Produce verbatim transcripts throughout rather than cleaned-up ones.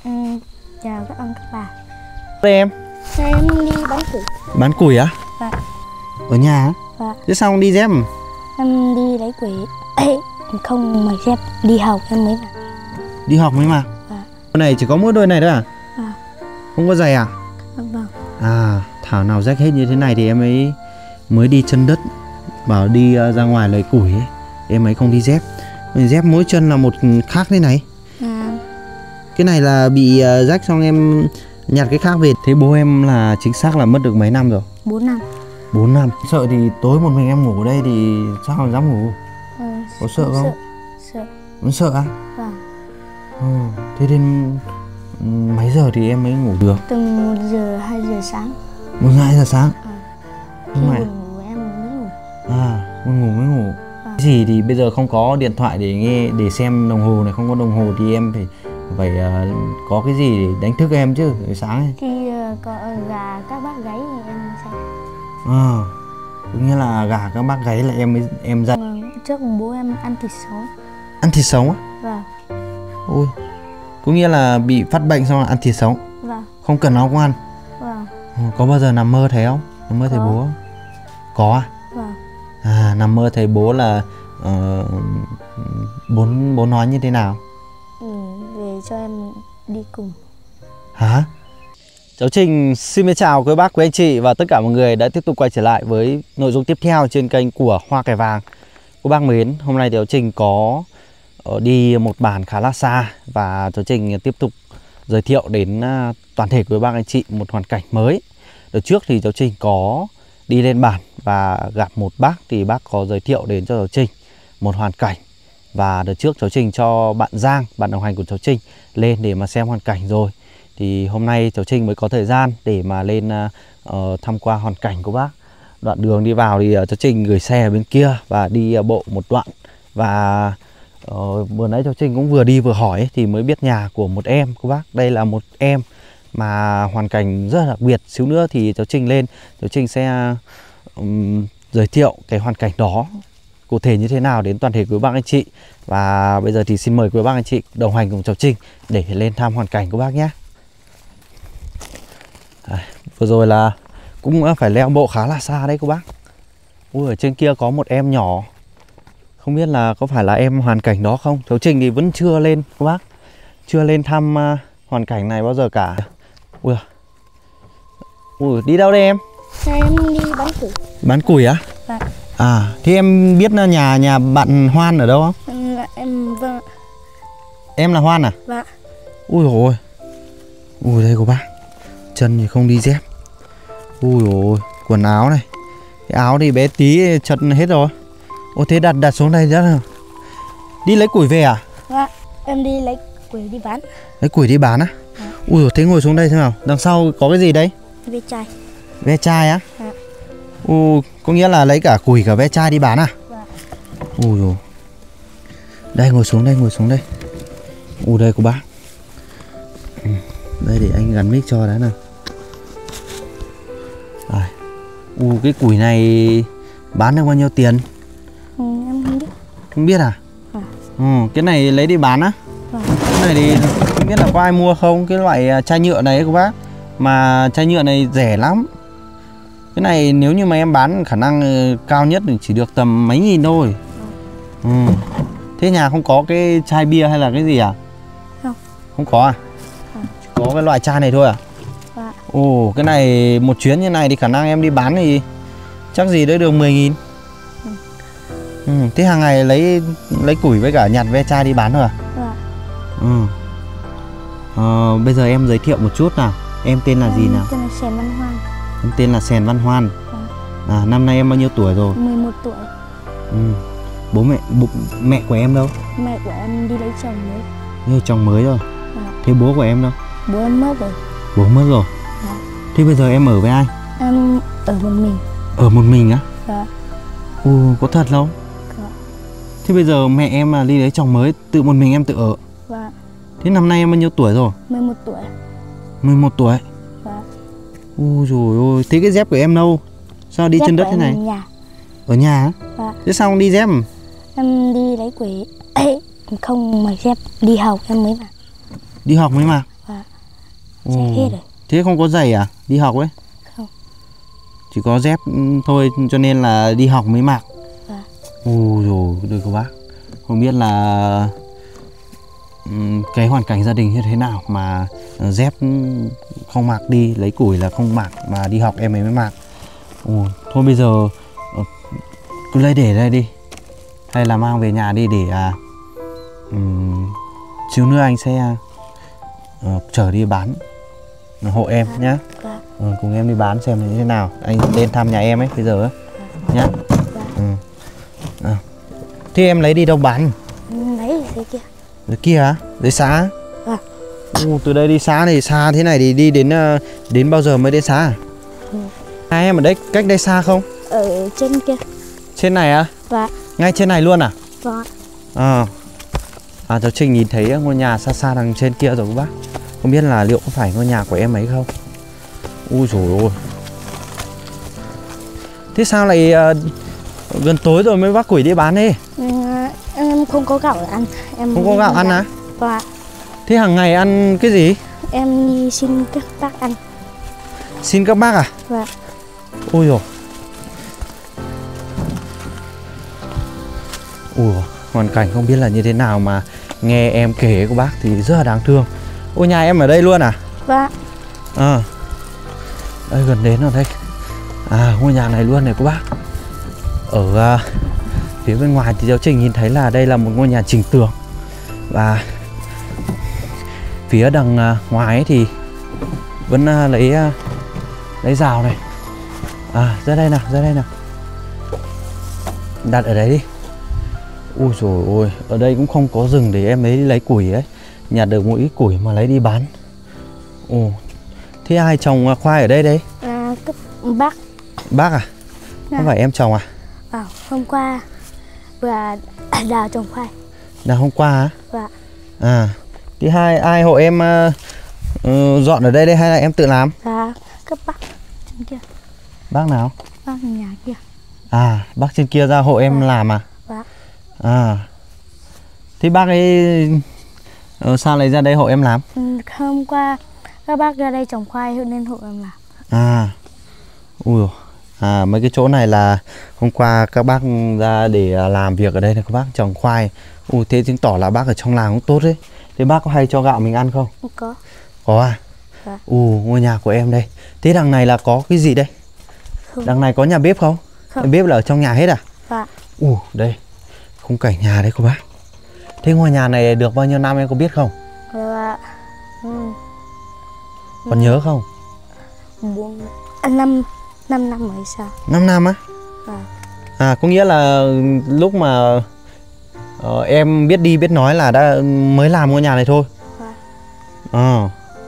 Ừ, chào các ông các bà. Đây em. Em đi bán củi. Bán củi á? Dạ. Ở nhà á? Dạ. Thế sao không đi dép? Em đi lấy củi. Ê, không mặc dép đi học em mới mặc. Đi học mới mặc? Dạ. Đôi này chỉ có mỗi đôi này thôi à? Dạ. Không có giày à? Vâng. À, thảo nào rách hết như thế này thì em ấy mới đi chân đất, bảo đi uh, ra ngoài lấy củi ấy. Em ấy không đi dép. Mình dép mỗi chân là một khác thế này. À. Cái này là bị uh, rách xong em nhặt cái khác về. Thế bố em là chính xác là mất được mấy năm rồi? Bốn năm. Bốn năm. Sợ thì tối một mình em ngủ ở đây thì sao mà dám ngủ? Ừ, có sợ không? Sợ. Sợ. Vẫn sợ à? Vâng. Ừ, thế đến mấy giờ thì em mới ngủ được? Từ một giờ hai giờ sáng. Một giờ hai giờ sáng? À. Khi buồn ngủ em mới ngủ. À, buồn ngủ mới ngủ. À. Cái gì thì bây giờ không có điện thoại để nghe, để xem đồng hồ này, không có đồng hồ thì em phải phải uh, có cái gì để đánh thức em chứ buổi sáng ấy. Khi uh, có gà các bác gáy thì em sẽ. À, có nghĩa là gà các bác gáy là em mới em dậy. Vâng, trước bố em ăn thịt sống. Ăn thịt sống á? Vâng. Ôi, có nghĩa là bị phát bệnh xong là ăn thịt sống. Vâng. Không cần áo cũng ăn. Vâng. Ừ, có bao giờ nằm mơ thấy không? Nằm mơ Có. thấy bố không? Có à? Vâng. À, nằm mơ thấy bố là uh, bố, bố nói như thế nào? Ừ, về cho em đi cùng. Hả? Cháu Trình xin mến chào quý bác, quý anh chị và tất cả mọi người đã tiếp tục quay trở lại với nội dung tiếp theo trên kênh của Hoa Cải Vàng. Quý bác mến, hôm nay cháu Trình có đi một bản khá là xa và cháu Trình tiếp tục giới thiệu đến toàn thể quý bác anh chị một hoàn cảnh mới. Đợt trước thì cháu Trình có đi lên bản và gặp một bác thì bác có giới thiệu đến cho cháu Trình một hoàn cảnh. Và đợt trước cháu Trình cho bạn Giang, bạn đồng hành của cháu Trình lên để mà xem hoàn cảnh rồi. Thì hôm nay cháu Trình mới có thời gian để mà lên uh, thăm qua hoàn cảnh của bác. Đoạn đường đi vào thì uh, cháu Trình gửi xe ở bên kia và đi uh, bộ một đoạn. Và uh, vừa nãy cháu Trình cũng vừa đi vừa hỏi ấy, thì mới biết nhà của một em của bác. Đây là một em mà hoàn cảnh rất là đặc biệt. Xíu nữa thì cháu Trình lên, cháu Trình sẽ um, giới thiệu cái hoàn cảnh đó cụ thể như thế nào đến toàn thể quý bác anh chị. Và bây giờ thì xin mời quý bác anh chị đồng hành cùng cháu Trình để lên thăm hoàn cảnh của bác nhé. À, vừa rồi là cũng phải leo bộ khá là xa đấy cô bác. Ui, ở trên kia có một em nhỏ. Không biết là có phải là em hoàn cảnh đó không? Cháu Trình thì vẫn chưa lên cô bác. Chưa lên thăm uh, hoàn cảnh này bao giờ cả. Ui, Ui đi đâu đây em? Em đi bán củi. Bán củi á? Dạ. À, thế em biết nhà nhà bạn Hoan ở đâu không? Em, em vâng. Em là Hoan à? Dạ. Ui dồi. Ui đây cô bác. Chân thì không đi dép. Ui dồi, quần áo này. Cái áo thì bé tí chật hết rồi. Ô thế đặt đặt xuống đây rất là. Đi lấy củi về à? Dạ, em đi lấy củi đi bán. Lấy củi đi bán á? Dạ. Ui dồi, thế ngồi xuống đây xem nào. Đằng sau có cái gì đấy? Ve chai. Ve chai á? Dạ. Ui, có nghĩa là lấy cả củi cả ve chai đi bán à? Dạ. Ui dồi. Đây ngồi xuống đây, ngồi xuống đây. Ui đây cô bác. Ừ. Đây để anh gắn mic cho đấy nào. À. Ui cái củi này bán được bao nhiêu tiền? Ừ, em không biết. Không biết à? À. Ừ, cái này lấy đi bán á? À. Cái này thì không biết là có ai mua không? Cái loại chai nhựa này ấy, cô bác. Mà chai nhựa này rẻ lắm. Cái này nếu như mà em bán khả năng cao nhất thì chỉ được tầm mấy nghìn thôi. Ừ. Thế nhà không có cái chai bia hay là cái gì à? Không. Không có à? À. Có cái loại chai này thôi à? Dạ. Ồ, cái này một chuyến như này thì khả năng em đi bán thì chắc gì đấy được mười nghìn. Ừ. Ừ. Thế hàng ngày lấy lấy củi với cả nhặt ve chai đi bán thôi à? Dạ. Ừ. Ờ, bây giờ em giới thiệu một chút nào. Em tên là em gì nào? tên là Sèn Văn Hoan. Em tên là Sèn Văn Hoan. Dạ. À, năm nay em bao nhiêu tuổi rồi? mười một tuổi. Ừ. Bố mẹ bố, mẹ của em đâu? Mẹ của em đi lấy chồng mới. Đây, chồng mới rồi. Dạ. Thế bố của em đâu? Bố em mất rồi. Bố mất rồi. Dạ. Thế bây giờ em ở với ai? Em ở một mình. Ở một mình á? Dạ. Ồ, có thật không? Dạ. Thế bây giờ mẹ em là đi lấy chồng mới, tự một mình em tự ở. Dạ. Thế năm nay em bao nhiêu tuổi rồi? mười một tuổi. mười một tuổi. Dạ. Ôi dồi ôi, thế cái dép của em đâu? Sao đi Dép chân đất của thế em này? ở nhà. Ở nhà á? Dạ. Thế sao không đi dép? Em đi lấy củi. Ê, không mặc dép đi học em mới mặc. Đi học mới mặc? Dạ. Chạy hết rồi. Thế không có giày à? Đi học ấy? Không. Chỉ có dép thôi cho nên là đi học mới mặc. Vâng. Ôi dồi, được cô bác. Không biết là um, cái hoàn cảnh gia đình như thế nào mà uh, dép không mặc đi lấy củi là không mặc, mà đi học em ấy mới mặc. Ồ, thôi bây giờ uh, cứ lấy để đây đi, hay là mang về nhà đi để à, um, xíu nữa anh sẽ uh, chở đi bán hộ em Vâng. nhé. Vâng. Ừ, cùng em đi bán xem như thế nào. Anh lên thăm nhà em ấy bây giờ ấy nhá. Ừ. À. Thế em lấy đi đâu bán? Lấy dưới kia. Dưới kia á? Dưới xã? Vâng. Ừ, từ đây đi xã thì xa thế này thì đi đến đến bao giờ mới đến xã? Ừ. Hai em ở đây cách đây xa không? Ở trên kia. Trên này á? Vâng. Ngay trên này luôn à? Vâng. À. À, cháu Trình nhìn thấy ngôi nhà xa xa đằng trên kia rồi các bác. Không biết là liệu có phải ngôi nhà của em ấy không? Ui dồi ôi. Thế sao lại uh, gần tối rồi mới vác củi đi bán đi? Ừ, em không có gạo để ăn. Em Không có gạo ăn á? Vâng. Thế hàng ngày ăn cái gì? Em đi xin các bác ăn. Xin các bác à? Vâng. Ôi dồi. Ui, hoàn cảnh không biết là như thế nào mà nghe em kể của bác thì rất là đáng thương. Ôi, nhà em ở đây luôn à? Vâng. À, đây gần đến rồi đây. À, ngôi nhà này luôn này các bác. Ở uh, phía bên ngoài thì cháu Trình nhìn thấy là đây là một ngôi nhà chỉnh tường. Và phía đằng uh, ngoài ấy thì vẫn uh, lấy uh, lấy rào này. À, ra đây nào, ra đây nào. Đặt ở đấy đi. Ui dồi ôi, ở đây cũng không có rừng để em ấy lấy củi ấy. Nhặt được một ít củi mà lấy đi bán. Ồ, thế ai trồng khoai ở đây đấy? À, các bác. Bác à? À. Không phải em trồng à? À, hôm qua vừa đào trồng khoai. Đào hôm qua á? Vâng. À, thì hai ai hộ em uh, uh, dọn ở đây đây hay là em tự làm? Dạ, các bác trên kia. Bác nào? Bác nhà kia. À, bác trên kia ra hộ em Vâng. làm à? Vâng. À, thế bác ấy uh, sao lại ra đây hộ em làm? Ừ, hôm qua các bác ra đây trồng khoai nên hộ em làm. À, ui dồi. À, mấy cái chỗ này là hôm qua các bác ra để làm việc ở đây này, các bác trồng khoai. Ui, thế chứng tỏ là bác ở trong làng cũng tốt đấy. Thế bác có hay cho gạo mình ăn không? Không có. Có à? Dạ. Ù, ngôi nhà của em đây. Thế đằng này là có cái gì đây? Không. Đằng này có nhà bếp không? Không. Nhà bếp là ở trong nhà hết à? Dạ. Ù, đây khung cảnh nhà đấy cô bác. Thế ngôi nhà này được bao nhiêu năm em có biết không? Dạ. Ừ. Còn nhớ không? Bốn, à, năm, năm năm rồi sao? năm năm á? Dạ. À, có nghĩa là lúc mà uh, em biết đi biết nói là đã mới làm ngôi nhà này thôi. Dạ. Ờ.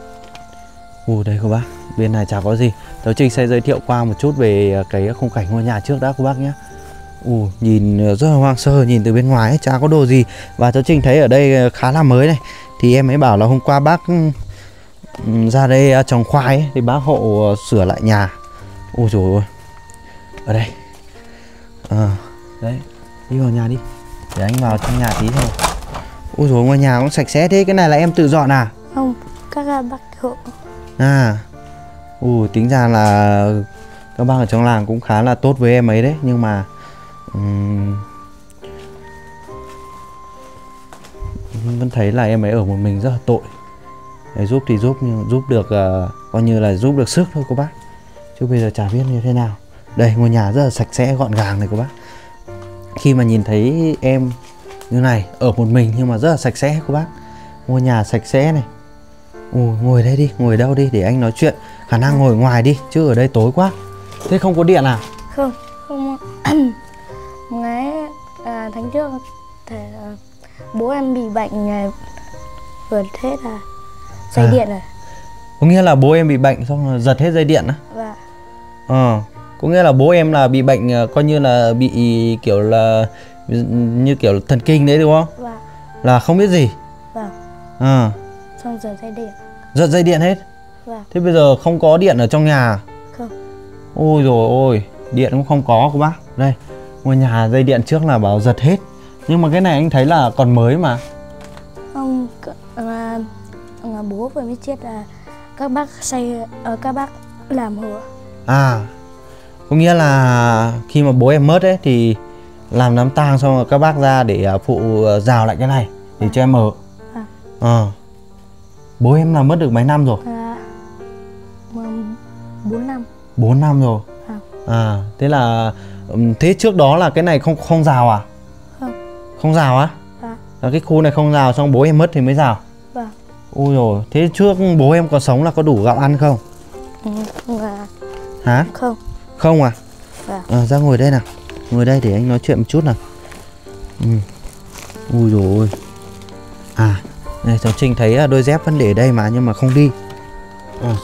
Ù, đây cô bác. Bên này chả có gì. Cháu Trình sẽ giới thiệu qua một chút về cái khung cảnh ngôi nhà trước đã cô bác nhé. Ù, nhìn rất là hoang sơ, nhìn từ bên ngoài ấy, chả có đồ gì. Và cháu Trình thấy ở đây khá là mới này. Thì em ấy bảo là hôm qua bác ra đây trồng khoai ấy, thì bác hộ sửa lại nhà. Ôi dồi ôi. Ở đây. À, đấy, đi vào nhà đi. Để anh vào trong nhà tí thôi. Ôi dồi, ngôi nhà cũng sạch sẽ thế. Cái này là em tự dọn à? Không, các bác hộ. À. Ui, tính ra là các bác ở trong làng cũng khá là tốt với em ấy đấy. Nhưng mà um, vẫn thấy là em ấy ở một mình rất là tội. Để giúp thì giúp, nhưng giúp được uh, coi như là giúp được sức thôi cô bác. Chứ bây giờ chả biết như thế nào. Đây, ngôi nhà rất là sạch sẽ, gọn gàng này cô bác. Khi mà nhìn thấy em như này, ở một mình nhưng mà rất là sạch sẽ cô bác. Ngôi nhà sạch sẽ này. Ồ, ngồi đây đi, ngồi đâu đi để anh nói chuyện. Khả năng ngồi ngoài đi, chứ ở đây tối quá. Thế không có điện à? Không, không. Ngày à, tháng trước thì, à, bố em bị bệnh à, vượt hết là dây À. điện rồi. Có nghĩa là bố em bị bệnh xong rồi giật hết dây điện á? Và Ờ, có nghĩa là bố em là bị bệnh coi như là bị kiểu là như kiểu thần kinh đấy đúng không? và Là không biết gì. và À, xong giờ dây điện. giật dây điện hết. Và Thế bây giờ không có điện ở trong nhà? không. Ôi rồi ôi, điện cũng không có cô bác. Đây, ngôi nhà dây điện trước là bảo giật hết. Nhưng mà cái này anh thấy là còn mới mà. Không, mà, mà bố vừa mới chết là các bác xây ở các bác làm hồ. À, có nghĩa là khi mà bố em mất ấy thì làm đám tang xong rồi các bác ra để phụ rào lại cái này để cho em ở. À. À. Bố em là mất được mấy năm rồi? À, bốn năm. bốn năm rồi. À. À, thế là thế trước đó là cái này không không rào à? Không. Không rào á? À. Là cái khu này không rào, xong bố em mất thì mới rào. Vâng. Ôi rồi, thế trước bố em có sống là có đủ gạo ăn không? Ừ, và... Hả? Không. Không à? Vâng. À, ra ngồi đây nào. Ngồi đây để anh nói chuyện một chút nào. Ừ. Ui dồi ôi. À, này cháu Trinh thấy đôi dép vẫn để đây mà nhưng mà không đi. À.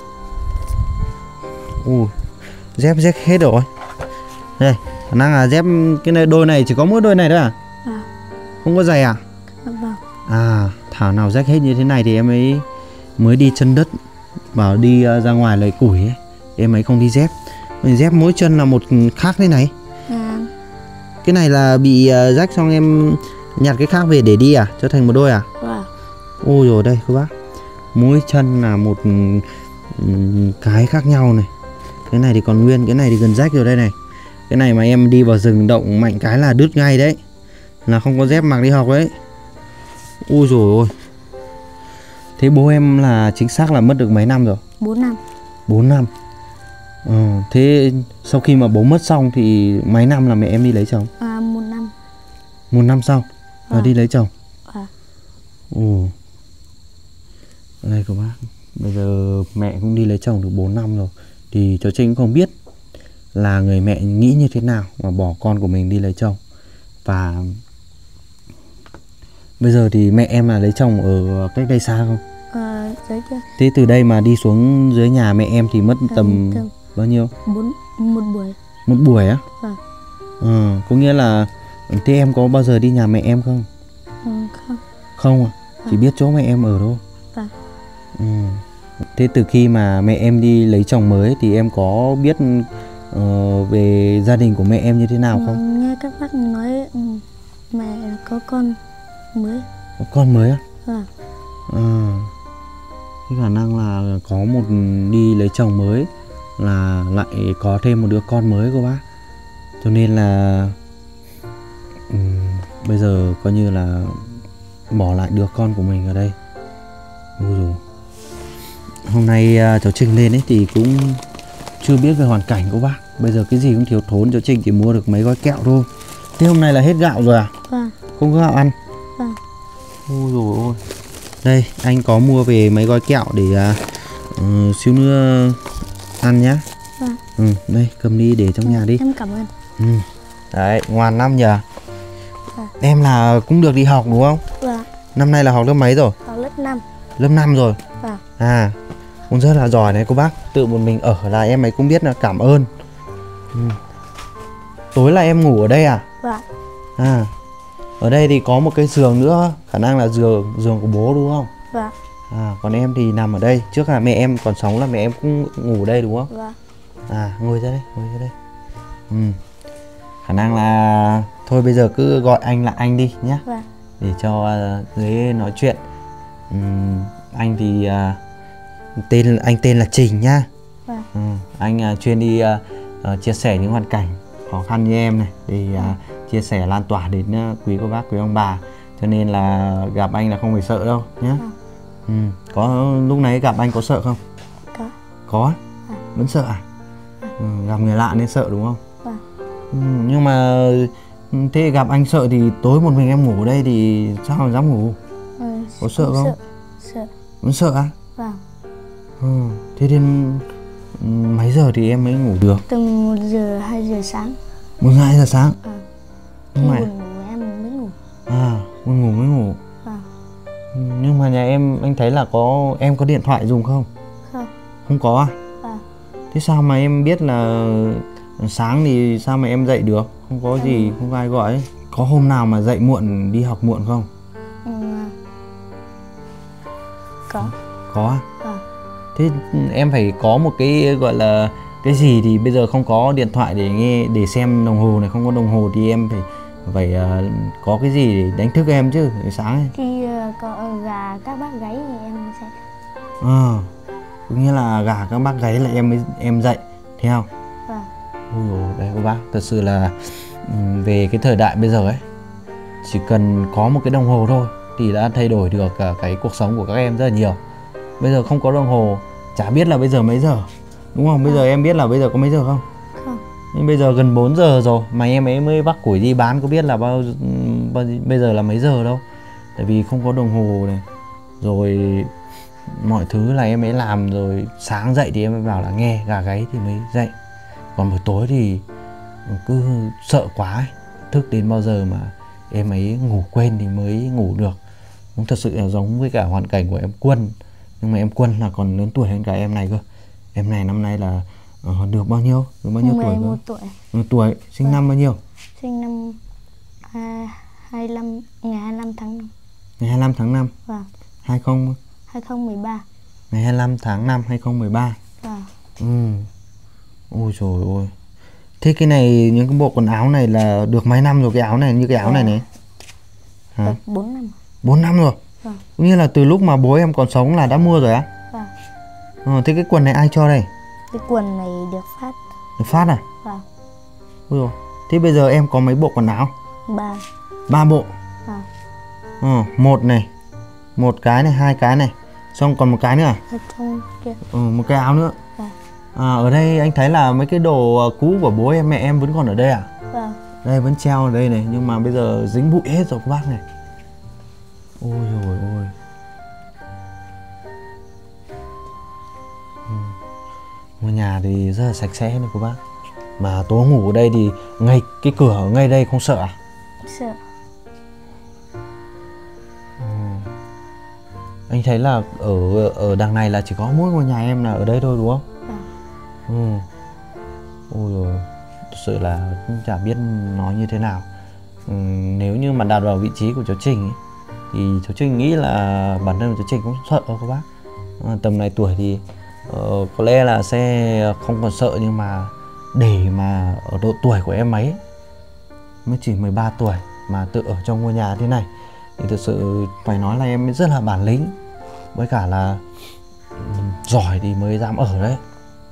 Ui, dép dép hết rồi. Đây, khả năng là dép cái này đôi này chỉ có mỗi đôi này thôi à? À. Không có giày à? Vâng. À, thảo nào rách hết như thế này thì em ấy mới đi chân đất, bảo đi uh, ra ngoài lấy củi ấy. Em ấy không đi dép. Mình dép mỗi chân là một khác thế này. À. Cái này là bị uh, rách xong em nhặt cái khác về để đi à? Cho thành một đôi à? Vâng. Ôi rồi đây các bác. Mỗi chân là một um, cái khác nhau này. Cái này thì còn nguyên, cái này thì gần rách rồi đây này. Cái này mà em đi vào rừng động mạnh cái là đứt ngay đấy. Là không có dép mặc đi học đấy. Ui dồi ôi. Thế bố em là chính xác là mất được mấy năm rồi? bốn năm. bốn năm. Ờ, thế sau khi mà bố mất xong thì mấy năm là mẹ em đi lấy chồng? À, một năm. Một năm sau là À. đi lấy chồng? À. Ồ. Đây các bác. Bây giờ mẹ cũng đi lấy chồng được bốn năm rồi. Thì cháu Trinh cũng không biết là người mẹ nghĩ như thế nào mà bỏ con của mình đi lấy chồng. Và bây giờ thì mẹ em là lấy chồng ở cách đây xa không? À, dưới kia. Thế từ đây mà đi xuống dưới nhà mẹ em thì mất À, tầm tầm bao nhiêu? bốn một buổi. Một buổi á? Vâng. Ờ, có nghĩa là thế em có bao giờ đi nhà mẹ em không? Ừ, không. Không à? Chỉ biết chỗ mẹ em ở thôi. Vâng. Ừ. Thế từ khi mà mẹ em đi lấy chồng mới thì em có biết uh, về gia đình của mẹ em như thế nào không? Nghe các bác nói ừ, mẹ có con mới. Có con mới á? Vâng. À, cái khả năng là có một đi lấy chồng mới là lại có thêm một đứa con mới của bác. Cho nên là um, bây giờ coi như là bỏ lại đứa con của mình ở đây. Ôi dồi. Hôm nay uh, cháu Trinh lên ấy thì cũng chưa biết về hoàn cảnh của bác. Bây giờ cái gì cũng thiếu thốn, cháu Trinh chỉ mua được mấy gói kẹo thôi. Thế hôm nay là hết gạo rồi à? Vâng. Không có gạo ăn? Vâng. Ôi dồi ôi. Đây, anh có mua về mấy gói kẹo để uh, uh, xíu nữa ăn nhá. Vâng. Ừ, đây, cầm đi để trong nhà đi. Em cảm ơn. Ừ. Đấy, ngoan lắm nhờ. Vâng. Em là cũng được đi học đúng không? Vâng. Năm nay là học lớp mấy rồi? Học lớp năm. Lớp năm rồi. Vâng. À, cũng rất là giỏi đấy cô bác. Tự một mình ở là em ấy cũng biết là cảm ơn. Ừ. Tối là em ngủ ở đây à? Vâng. À, ở đây thì có một cái giường nữa, khả năng là giường giường của bố đúng không? Vâng. À, còn em thì nằm ở đây. Trước là mẹ em còn sống là mẹ em cũng ngủ ở đây đúng không? Vâng. À, ngồi ra đây, ngồi ra đây. Ừ. Khả năng là thôi bây giờ cứ gọi anh là anh đi nhé. Vâng. Để cho uh, dưới nói chuyện. Ừ, anh thì uh, tên anh tên là Trình nhá. Vâng. Ừ, anh uh, chuyên đi uh, uh, chia sẻ những hoàn cảnh khó khăn như em này để uh, chia sẻ lan tỏa đến uh, quý cô bác quý ông bà, cho nên là gặp anh là không phải sợ đâu nhé. Vâng. Ừ, có lúc nãy gặp anh có sợ không? Có. Có? Vâng. Vẫn sợ à? Ừ, gặp người lạ nên sợ đúng không? Vâng. Ừ, nhưng mà thế gặp anh sợ thì tối một mình em ngủ ở đây thì sao mà dám ngủ? Ừ, Có sợ không? Sợ. Sợ. Vẫn sợ à? Vâng. Ừ, thế đến mấy giờ thì em mới ngủ được? Từ một giờ hai giờ sáng. Một giờ hai giờ sáng? À. Nhưng mà buồn ngủ em mới ngủ. à, buồn ngủ mới ngủ. Vâng. Ừ, nhưng mà nhà em anh thấy là có em có điện thoại dùng không? Không. Không có à? Vâng. Thế sao mà em biết là sáng thì sao mà em dậy được? Không có gì, không có ai gọi ấy. Có hôm nào mà dậy muộn đi học muộn không? Ừ. Có. Có à? Vâng. Thế em phải có một cái gọi là cái gì thì bây giờ không có điện thoại để nghe để xem đồng hồ này, không có đồng hồ thì em phải phải uh, có cái gì để đánh thức em chứ sáng ấy. Khi uh, có gà các bác gáy thì em sẽ. À, Có nghĩa là gà các bác gáy là em mới em dậy theo. Vâng. Ôi dồi, đấy các bác, thật sự là về cái thời đại bây giờ ấy, chỉ cần có một cái đồng hồ thôi thì đã thay đổi được cả cái cuộc sống của các em rất là nhiều. Bây giờ không có đồng hồ, chả biết là bây giờ mấy giờ, đúng không? Bây giờ em biết là bây giờ có mấy giờ không? Không. Nhưng bây giờ gần bốn giờ rồi mà em ấy mới vác củi đi bán, có biết là bao, bao bây giờ là mấy giờ đâu. Tại vì không có đồng hồ này, rồi mọi thứ là em ấy làm, rồi sáng dậy thì em ấy bảo là nghe gà gáy thì mới dậy. Còn buổi tối thì cứ sợ quá ấy, thức đến bao giờ mà em ấy ngủ quên thì mới ngủ được. Cũng thật sự là giống với cả hoàn cảnh của em Quân. Nhưng mà em Quân là còn lớn tuổi hơn cả em này cơ. Em này năm nay là uh, được bao nhiêu? Được bao nhiêu tuổi cơ? mười một tuổi. mười tuổi, sinh Vâng. năm bao nhiêu? Sinh năm hai mươi lăm, ngày hai mươi lăm tháng năm. Ngày hai mươi lăm tháng năm. Vâng. hai không hai không một ba. Ngày hai mươi lăm tháng năm hai không một ba. Vâng. Ừ. Ôi trời ơi. Thế cái này, những cái bộ quần áo này là được mấy năm rồi, cái áo này, như cái áo Dạ. này này? Hả? Được bốn năm. bốn năm rồi. Vâng. Cũng như là từ lúc mà bố em còn sống là đã mua rồi á? Vâng. Ờ, thế cái quần này ai cho đây? Cái quần này được phát. Được phát à? Vâng. Ôi dồi. Thế bây giờ em có mấy bộ quần áo? Ba. Ba bộ. Vâng. Ờ, một này, một cái này, hai cái này, xong còn một cái nữa à? Ở trong kia. Ừ, một cái áo nữa. Vâng. À, ở đây anh thấy là mấy cái đồ cũ của bố em mẹ em vẫn còn ở đây à? Vâng. Đây vẫn treo ở đây này, nhưng mà bây giờ dính bụi hết rồi các bác này. Ôi dồi ôi. Ừ. Ngôi nhà thì rất là sạch sẽ này các bác. Mà tối ngủ ở đây thì ngay cái cửa ở ngay đây không sợ à? Sợ. Ừ. Anh thấy là ở ở đằng này là chỉ có mỗi ngôi nhà em là ở đây thôi đúng không? Vâng. Ừ. Ôi dồi, thật sự là cũng chả biết nói như thế nào. Ừ, nếu như mà đặt vào vị trí của cháu Trình ấy, thì cháu Trình nghĩ là bản thân của cháu Trình cũng sợ các bác. À, tầm này tuổi thì uh, có lẽ là sẽ không còn sợ, nhưng mà để mà ở độ tuổi của em ấy mới chỉ mười ba tuổi mà tự ở trong ngôi nhà thế này thì thực sự phải nói là em rất là bản lĩnh, với cả là um, giỏi thì mới dám ở đấy.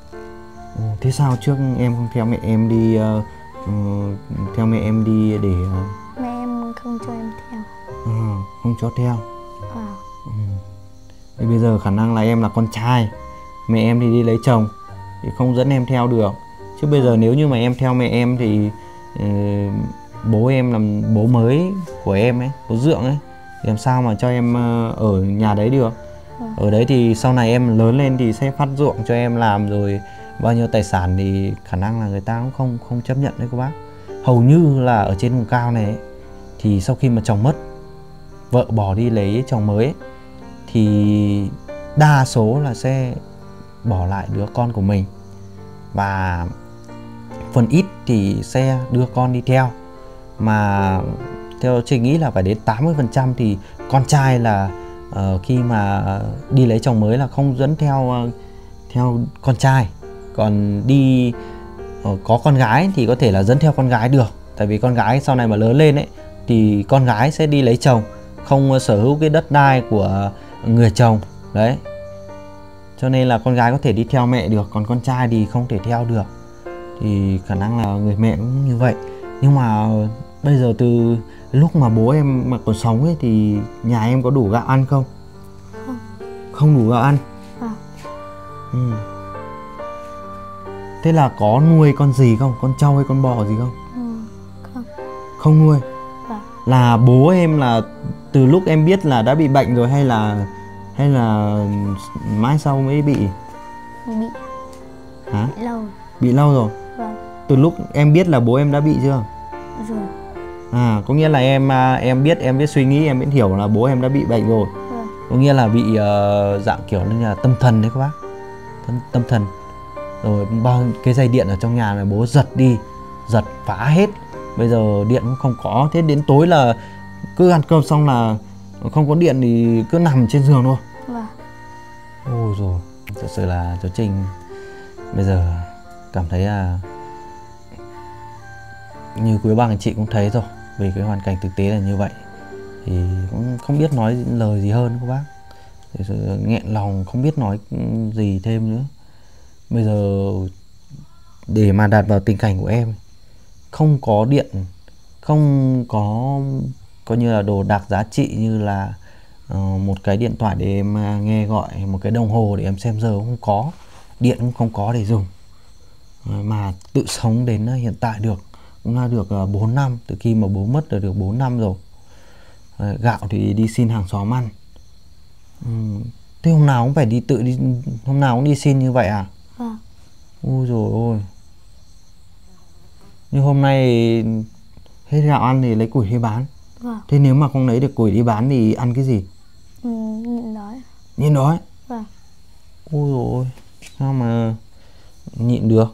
Ừ, thế sao trước em không theo mẹ em đi uh, uh, theo mẹ em đi để uh, Mẹ em không cho em theo. uh, không cho theo. Vâng. Ừ. Thì bây giờ khả năng là em là con trai, mẹ em thì đi lấy chồng thì không dẫn em theo được. Chứ bây giờ nếu như mà em theo mẹ em thì uh, bố em làm bố mới của em ấy, bố Dượng ấy, thì làm sao mà cho em uh, ở nhà đấy được. Vâng. Ở đấy thì sau này em lớn lên thì sẽ phát ruộng cho em làm, rồi bao nhiêu tài sản thì khả năng là người ta cũng không không chấp nhận đấy các bác. Hầu như là ở trên vùng cao này ấy, thì sau khi mà chồng mất, vợ bỏ đi lấy chồng mới ấy, thì đa số là sẽ bỏ lại đứa con của mình, và phần ít thì sẽ đưa con đi theo. Mà theo Trình nghĩ là phải đến tám mươi phần trăm thì con trai là uh, khi mà đi lấy chồng mới là không dẫn theo uh, theo con trai. Còn đi uh, có con gái thì có thể là dẫn theo con gái được. Tại vì con gái sau này mà lớn lên ấy thì con gái sẽ đi lấy chồng, không uh, sở hữu cái đất đai của người chồng. Đấy. Cho nên là con gái có thể đi theo mẹ được, còn con trai thì không thể theo được. Thì khả năng là người mẹ cũng như vậy. Nhưng mà bây giờ từ lúc mà bố em mà còn sống ấy thì nhà em có đủ gạo ăn không? Không. Không đủ gạo ăn? Vâng. Ừ. Thế là có nuôi con gì không? Con trâu hay con bò gì không? Ừ. Không. Không nuôi? Vâng. Là bố em là từ lúc em biết là đã bị bệnh rồi, hay là hay là mãi sau mới bị? Bị. Hả? Bị lâu. Bị lâu rồi? Vâng. Từ lúc em biết là bố em đã bị chưa? Rồi. À, có nghĩa là em em biết em biết suy nghĩ, em biết hiểu là bố em đã bị bệnh rồi. Vâng. Có nghĩa là bị uh, dạng kiểu như là tâm thần đấy các bác. Tâm, tâm thần. Rồi bao cái dây điện ở trong nhà là bố giật đi, giật phá hết. Bây giờ điện cũng không có. Thế đến tối là cứ ăn cơm xong là không có điện thì cứ nằm trên giường thôi. Vâng. Ôi rồi, thật sự là cháu Trình bây giờ cảm thấy là như quý bác anh chị cũng thấy rồi, vì cái hoàn cảnh thực tế là như vậy thì cũng không biết nói lời gì hơn các bác. Để rồi nghẹn lòng không biết nói gì thêm nữa. Bây giờ để mà đặt vào tình cảnh của em, không có điện, không có coi như là đồ đạc giá trị như là uh, một cái điện thoại để em uh, nghe gọi, một cái đồng hồ để em xem giờ không có, điện cũng không có để dùng, uh, mà tự sống đến uh, hiện tại được cũng là được uh, bốn năm, từ khi mà bố mất là được bốn năm rồi. Uh, gạo thì đi xin hàng xóm ăn. Um, thế hôm nào cũng phải đi tự đi, hôm nào cũng đi xin như vậy à? Vâng. Ôi dồi ôi. Nhưng hôm nay hết gạo ăn thì lấy củi đi bán. Vâng. Thế nếu mà không lấy được củi đi bán thì ăn cái gì? Ừ, nhịn đói. Nhịn đói? Vâng. Ôi dồi ôi, sao mà nhịn được?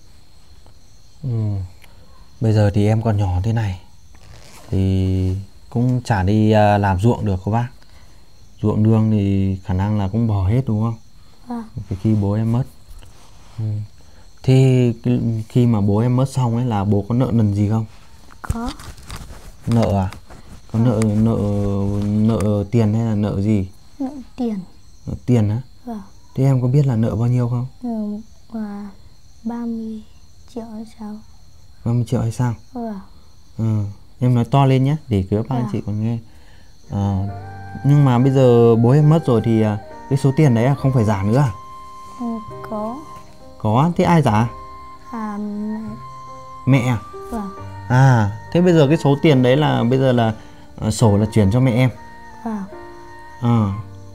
Ừ. Bây giờ thì em còn nhỏ thế này thì cũng chả đi làm ruộng được các bác. Ruộng nương thì khả năng là cũng bỏ hết đúng không? Vâng. Từ khi bố em mất. Ừ. Thế khi mà bố em mất xong ấy là bố có nợ nần gì không? Có. Nợ à? Có nợ nợ nợ tiền hay là nợ gì? Nợ tiền. Nợ tiền á? Vâng. Thế em có biết là nợ bao nhiêu không? Ừ, và ba mươi triệu hay sao? ba mươi triệu hay sao? Vâng. Ừ. Em nói to lên nhé để các bác anh Vâng. chị còn nghe. À, nhưng mà bây giờ bố em mất rồi thì cái số tiền đấy không phải giả nữa à? Ừ, có. Có, thế ai trả? À, mẹ. Mẹ à? Vâng. À, thế bây giờ cái số tiền đấy là bây giờ là uh, sổ là chuyển cho mẹ em. Vâng. À.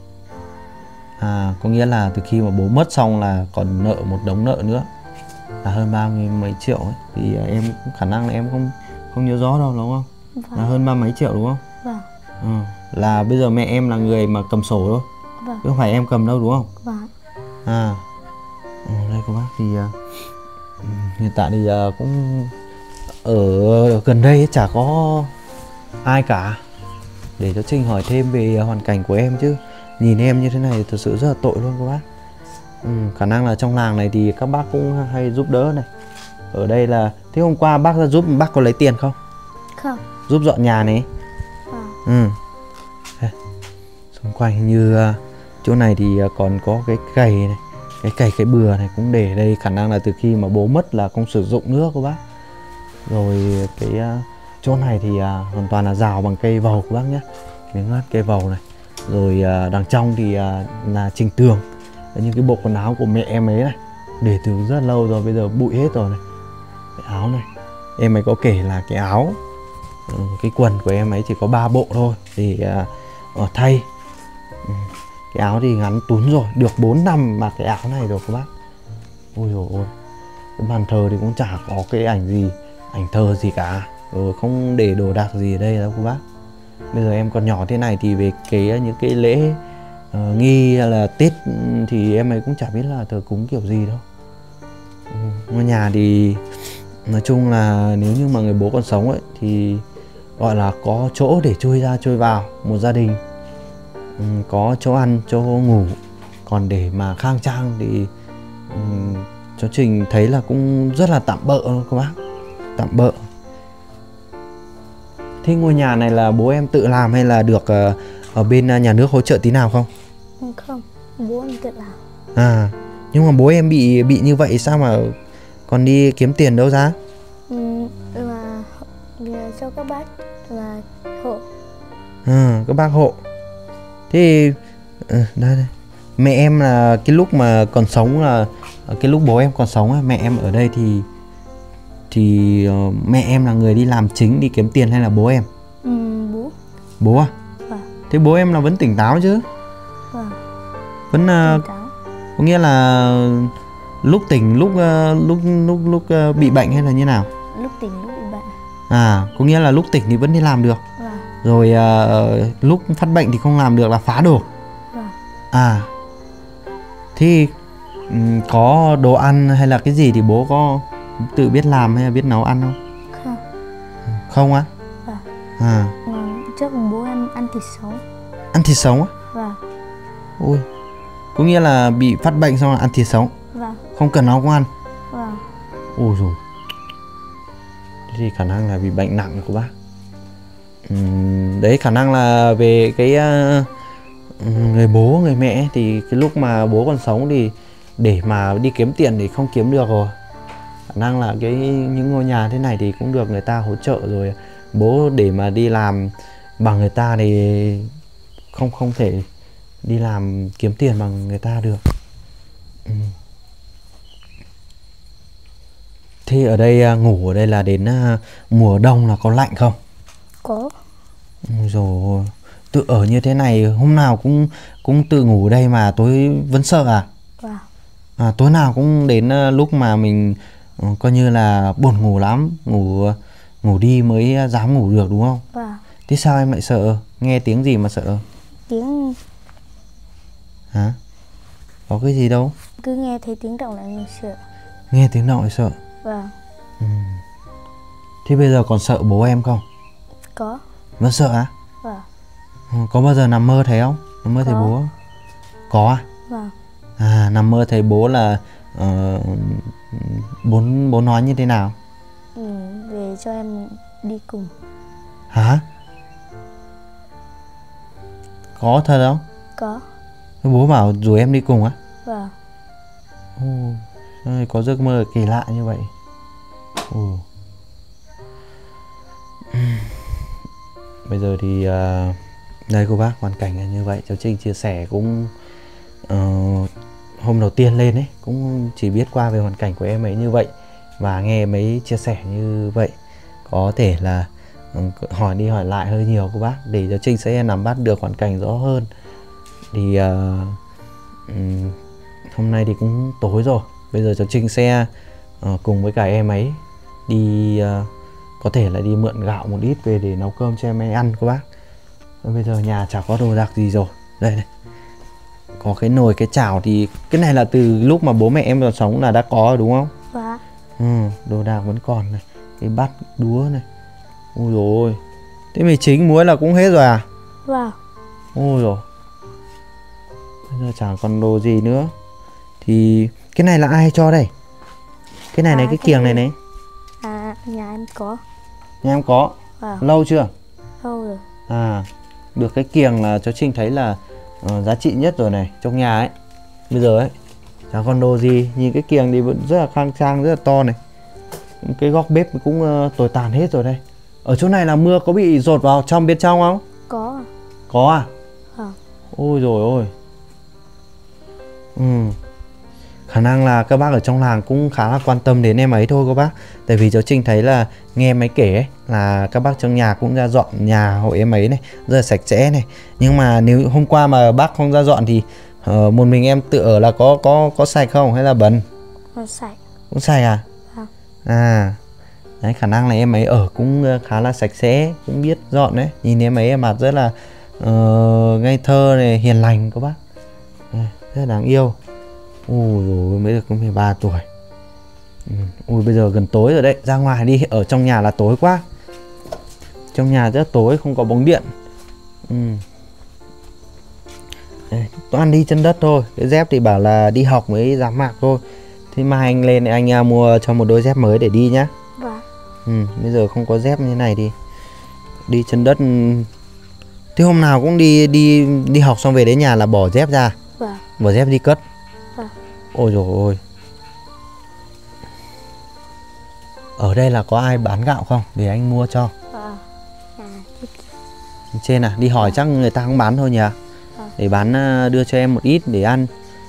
À, có nghĩa là từ khi mà bố mất xong là còn nợ một đống nợ nữa là hơn ba mươi mấy triệu ấy. Thì uh, em cũng khả năng là em không không nhớ rõ đâu đúng không? Vâng. Là hơn ba mấy triệu đúng không? Vâng. À, là bây giờ mẹ em là người mà cầm sổ thôi. Vâng. Chứ không phải em cầm đâu đúng không? Vâng. À, ừ, đây các bác thì uh, hiện tại thì uh, cũng ở gần đây ấy, chả có ai cả để cho Trinh hỏi thêm về hoàn cảnh của em, chứ nhìn em như thế này thật sự rất là tội luôn các bác. Ừ, khả năng là trong làng này thì các bác cũng hay giúp đỡ này. Ở đây là thế hôm qua bác ra giúp, bác có lấy tiền không? Không. Giúp dọn nhà này. Vâng. Ừ. Đây. Xung quanh như uh, chỗ này thì uh, còn có cái cày này, cái cày cái bừa này cũng để đây, khả năng là từ khi mà bố mất là không sử dụng nữa các bác. Rồi cái uh, chỗ này thì uh, hoàn toàn là rào bằng cây vầu các bác nhé, miếng lát cây vầu này. Rồi uh, đằng trong thì uh, là trình tường. Những cái bộ quần áo của mẹ em ấy này, để từ rất lâu rồi, bây giờ bụi hết rồi này. Cái áo này, em ấy có kể là cái áo, uh, cái quần của em ấy chỉ có ba bộ thôi để uh, uh, thay. Ừ. Cái áo thì ngắn túm rồi, được bốn năm mà cái áo này rồi các bác. Ôi dồi ôi, cái bàn thờ thì cũng chả có cái ảnh gì, ảnh thờ gì cả, rồi không để đồ đạc gì ở đây đâu các bác. Bây giờ em còn nhỏ thế này thì về cái những cái lễ uh, nghi hay là Tết thì em ấy cũng chả biết là thờ cúng kiểu gì đâu. Ừ. Ngôi nhà thì nói chung là nếu như mà người bố còn sống ấy thì gọi là có chỗ để chui ra chui vào một gia đình. Ừ, có chỗ ăn, chỗ ngủ. Còn để mà khang trang thì um, cháu Trình thấy là cũng rất là tạm bợ các bác, tạm bợ. Thế ngôi nhà này là bố em tự làm hay là được uh, ở bên nhà nước hỗ trợ tí nào không? Không, bố em tự làm. À, nhưng mà bố em bị bị như vậy sao mà còn đi kiếm tiền đâu ra? Ừ, là cho các bác là hộ. À, các bác hộ. Thế à, đây, đây. Mẹ em là cái lúc mà còn sống là cái lúc bố em còn sống, mẹ em ở đây thì thì uh, mẹ em là người đi làm chính, đi kiếm tiền hay là bố em? Ừ, bố. Bố à? Vâng. Thế bố em là vẫn tỉnh táo chứ? Vâng. Vẫn uh, tỉnh táo. Có nghĩa là lúc tỉnh lúc uh, lúc lúc lúc uh, bị bệnh hay là như nào? Lúc tỉnh lúc bị bệnh. À, có nghĩa là lúc tỉnh thì vẫn đi làm được. Vâng. Rồi uh, lúc phát bệnh thì không làm được là phá đồ. Vâng. À, thì um, có đồ ăn hay là cái gì thì bố có tự biết làm hay là biết nấu ăn không? Không. Không á? Vâng. À. Ừ, trước bố em ăn thịt sống. Ăn thịt sống á? Vâng. Ôi, có nghĩa là bị phát bệnh xong là ăn thịt sống. Vâng. Không cần nấu cũng ăn. Vâng. Ôi dồi. Thế thì khả năng là bị bệnh nặng của bác. Uhm, đấy khả năng là về cái uh, người bố người mẹ thì cái lúc mà bố còn sống thì để mà đi kiếm tiền thì không kiếm được rồi. Khả năng là cái những ngôi nhà thế này thì cũng được người ta hỗ trợ rồi. Bố để mà đi làm bằng người ta thì không không thể đi làm kiếm tiền bằng người ta được. Ừ. Thế ở đây ngủ ở đây là đến mùa đông là có lạnh không? Có. Rồi tự ở như thế này hôm nào cũng cũng tự ngủ ở đây mà tối vẫn sợ à? Vâng. À, tối nào cũng đến lúc mà mình uh, coi như là buồn ngủ lắm, ngủ ngủ đi mới dám ngủ được đúng không? Vâng. Thế sao em lại sợ? Nghe tiếng gì mà sợ? Tiếng. Hả? Có cái gì đâu? Cứ nghe thấy tiếng động là mình sợ. Nghe tiếng động lại sợ? Vâng. Ừ. Thế bây giờ còn sợ bố em không? Có. Vẫn sợ á? Vâng. Ừ, có bao giờ nằm mơ thấy không? Nằm mơ Có. thấy bố không? Có à? Vâng. À, nằm mơ thấy bố là uh, bố, bố nói như thế nào? Ừ, về cho em đi cùng. Hả? Có thật không? Có. Bố bảo rủ em đi cùng á? Vâng. Ồ, có giấc mơ kỳ lạ như vậy. Ồ. Bây giờ thì uh, đây cô bác, hoàn cảnh là như vậy. Cháu Trinh chia sẻ cũng uh, hôm đầu tiên lên ấy cũng chỉ biết qua về hoàn cảnh của em ấy như vậy và nghe em ấy chia sẻ như vậy. Có thể là uh, hỏi đi hỏi lại hơi nhiều cô bác để cháu Trinh sẽ nắm bắt được hoàn cảnh rõ hơn. Thì uh, um, hôm nay thì cũng tối rồi. Bây giờ cháu Trinh sẽ uh, cùng với cả em ấy đi uh, có thể là đi mượn gạo một ít về để nấu cơm cho em ấy ăn cô bác. Bây giờ nhà chả có đồ đạc gì rồi. Đây này, có cái nồi cái chảo thì cái này là từ lúc mà bố mẹ em còn sống là đã có rồi đúng không? Vâng. Ừ, đồ đạc vẫn còn này, cái bát đũa này. Ôi dồi ôi. Thế mì chính muối là cũng hết rồi à? Vâng. Ôi rồi. Bây giờ chẳng còn đồ gì nữa. Thì cái này là ai cho đây? Cái này à, này cái kiềng này này. À, nhà em có. Nhà em có. Vâng. Lâu chưa? Lâu rồi. À, được cái kiềng là cháu Trinh thấy là uh, giá trị nhất rồi này trong nhà ấy. Bây giờ ấy chẳng còn đồ gì. Nhìn cái kiềng thì vẫn rất là khang trang, rất là to này. Cái góc bếp cũng uh, tồi tàn hết rồi đây. Ở chỗ này là mưa có bị dột vào trong bên trong không? Có. Có à? Vâng. Ôi rồi ôi. Ừ. Khả năng là các bác ở trong làng cũng khá là quan tâm đến em ấy thôi các bác. Tại vì cháu Trinh thấy là nghe em ấy kể ấy, là các bác trong nhà cũng ra dọn nhà hộ em ấy này, rất là sạch sẽ này. Nhưng mà nếu hôm qua mà bác không ra dọn thì uh, một mình em tự ở là có có có sạch không hay là bẩn? Không sạch. Cũng sạch à? Vâng. À. Đấy, khả năng là em ấy ở cũng khá là sạch sẽ, cũng biết dọn đấy. Nhìn em ấy mặt rất là uh, ngây thơ này, hiền lành các bác. À, rất là đáng yêu. Ui dồi, mới được có mười ba tuổi. Ừ. Ui bây giờ gần tối rồi đấy. Ra ngoài đi, ở trong nhà là tối quá. Trong nhà rất tối, không có bóng điện. Ừ. Đây, toàn đi chân đất thôi. Cái dép thì bảo là đi học mới dám mặc thôi. Thế mai anh lên thì anh uh, mua cho một đôi dép mới để đi nhá. Vâng. Ừ, bây giờ không có dép như thế này thì đi chân đất. Thế hôm nào cũng đi đi đi học xong về đến nhà là bỏ dép ra. Vâng. Bỏ dép đi cất. Vâng. Ôi dồi ôi. Ở đây là có ai bán gạo không? Để anh mua cho. Vâng. À, trên à? Đi hỏi chắc người ta không bán thôi nhỉ? Vâng. Để bán đưa cho em một ít để ăn.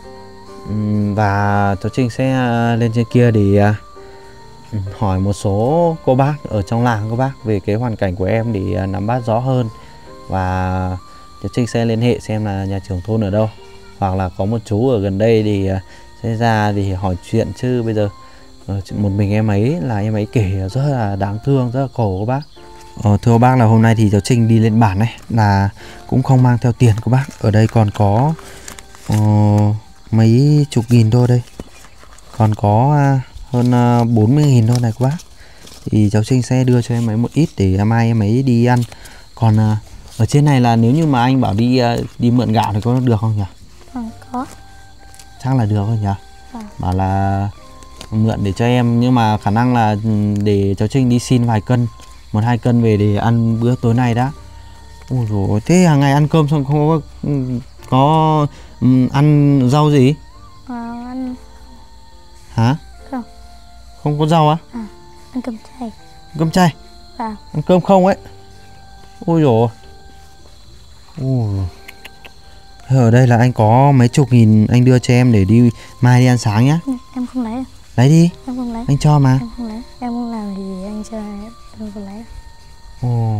Và cháu Trinh sẽ lên trên kia để hỏi một số cô bác ở trong làng cô bác về cái hoàn cảnh của em để nắm bắt rõ hơn. Và cháu Trinh sẽ liên hệ xem là nhà trưởng thôn ở đâu, hoặc là có một chú ở gần đây thì sẽ ra để hỏi chuyện. Chứ bây giờ một mình em ấy là em ấy kể rất là đáng thương, rất là khổ các bác. Ờ, thưa bác là hôm nay thì cháu Trinh đi lên bản này là cũng không mang theo tiền các bác. Ở đây còn có uh, mấy chục nghìn thôi đây. Còn có uh, hơn uh, bốn mươi nghìn thôi này các bác. Thì cháu Trinh sẽ đưa cho em ấy một ít để mai em ấy đi ăn. Còn uh, ở trên này là nếu như mà anh bảo đi uh, đi mượn gạo thì có được không nhỉ? Không có. Chắc là được thôi nhỉ? À. Bảo là mượn để cho em, nhưng mà khả năng là để cháu Trinh đi xin vài cân, một hai cân về để ăn bữa tối nay đã. Ôi dồi, thế hàng ngày ăn cơm xong không có Có um, ăn rau gì? À, ăn Hả? không. Không có rau á? À, ăn cơm chay. Cơm chay? Vâng. Ăn cơm không ấy? Ôi dồi. Ôi. Ở đây là anh có mấy chục nghìn anh đưa cho em để đi mai đi ăn sáng nhá. Em không lấy. Lấy đi. Em không lấy. Anh cho mà. Em không lấy. Em không làm gì anh cho em. Em không lấy. Ồ.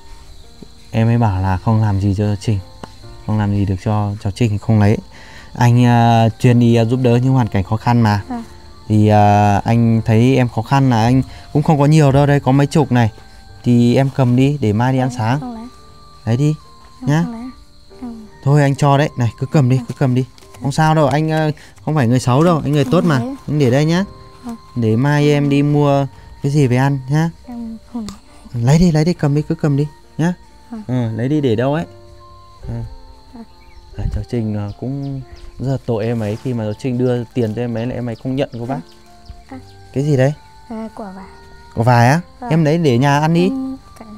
Em ấy bảo là không làm gì cho Trinh, không làm gì được cho cháu Trinh, không lấy. Anh uh, chuyên đi uh, giúp đỡ những hoàn cảnh khó khăn mà. À. Thì uh, anh thấy em khó khăn là anh cũng không có nhiều đâu, đây có mấy chục này. Thì em cầm đi để mai đi ăn sáng. Không lấy. Lấy đi em nhá. Không lấy. Em... Thôi anh cho đấy, này cứ cầm đi, cứ cầm đi. Không sao đâu, anh uh, không phải người xấu đâu, anh người tốt mà. Anh để đây nhá. Để mai em đi mua cái gì về ăn nhá. Em không lấy. Lấy đi, lấy đi, cầm đi, cứ cầm đi nhá. Ừ, lấy đi để đâu ấy. Ừ. À, cháu Trinh cũng rất là tội em ấy, khi mà cháu Trinh đưa tiền cho em ấy là em ấy không nhận cô bác. À. Cái gì đấy? À, quả vải. Quả vải á? À. Em lấy để nhà ăn đi. Em...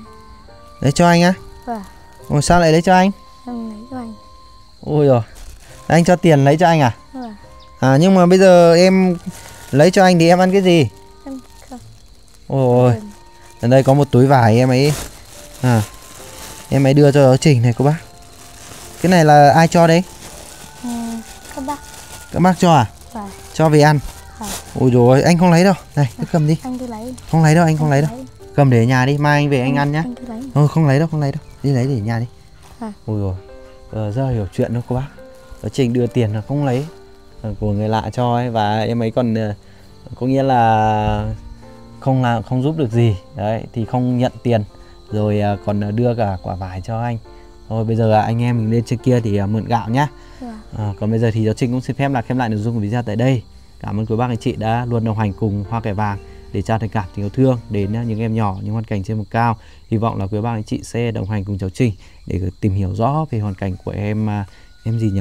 Lấy cho anh á? Vâng. Ôi sao lại lấy cho anh? Em lấy cho anh. Ôi rồi, anh cho tiền lấy cho anh à? Vâng. À nhưng mà bây giờ em lấy cho anh thì em ăn cái gì? Em không. Ôi, ở đây có một túi vải em ấy. À, em ấy đưa cho cháu Trinh này cô bác. Cái này là ai cho đấy? Ừ, các bác. Các bác cho à? Vâng. Cho về ăn. Vâng. Ôi dồi ôi, anh không lấy đâu. Này, cứ cầm đi. Anh đi lấy. Không lấy đâu, anh không anh lấy đâu. Lấy. Cầm để ở nhà đi, mai anh về anh, anh ăn nhá. Anh đi lấy. Thôi không lấy đâu, không lấy đâu. Đi lấy để ở nhà đi. À. Ôi dồi, ờ, rất là hiểu chuyện đâu cô bác. Cháu Trinh đưa tiền là không lấy, của người lạ cho ấy, và em ấy còn có nghĩa là không làm không giúp được gì đấy thì không nhận tiền, rồi còn đưa cả quả vải cho anh. Thôi bây giờ anh em mình lên trên kia thì mượn gạo nhá. À, còn bây giờ thì cháu Trinh cũng xin phép là khép lại nội dung của video tại đây. Cảm ơn quý bác anh chị đã luôn đồng hành cùng Hoa Cải Vàng để trao tình cảm tình yêu thương đến những em nhỏ, những hoàn cảnh trên vùng cao. Hy vọng là quý bác anh chị sẽ đồng hành cùng cháu Trinh để tìm hiểu rõ về hoàn cảnh của em. Em gì nhỉ?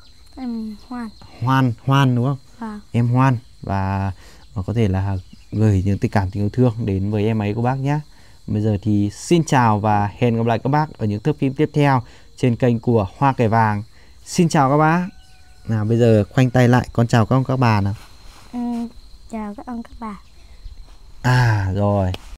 Em Hoan. Hoan, Hoan đúng không? À. Em Hoan, và có thể là gửi những tình cảm tình yêu thương đến với em ấy của bác nhé. Bây giờ thì xin chào và hẹn gặp lại các bác ở những thước phim tiếp theo trên kênh của Hoa Cải Vàng. Xin chào các bác. Nào bây giờ khoanh tay lại, con chào các ông các bà nào. Ừ, chào các ông các bà. À rồi.